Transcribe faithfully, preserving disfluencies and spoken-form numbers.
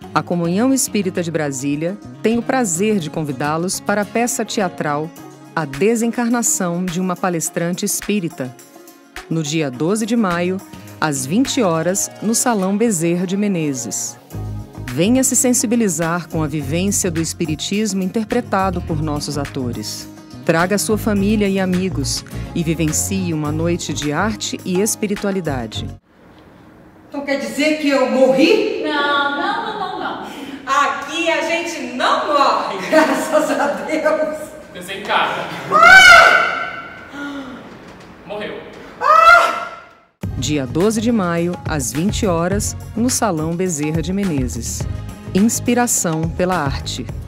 A Comunhão Espírita de Brasília tem o prazer de convidá-los para a peça teatral A Desencarnação de uma Palestrante Espírita, no dia doze de maio, às vinte horas, no Salão Bezerra de Menezes. Venha se sensibilizar com a vivência do Espiritismo interpretado por nossos atores. Traga sua família e amigos e vivencie uma noite de arte e espiritualidade. Então quer dizer que eu morri? Não, não, não, não, não. Aqui a gente não morre, graças a Deus. Desencarna. Ah! Morreu. Ah! Dia doze de maio, às vinte horas, no Salão Bezerra de Menezes. Inspiração pela arte.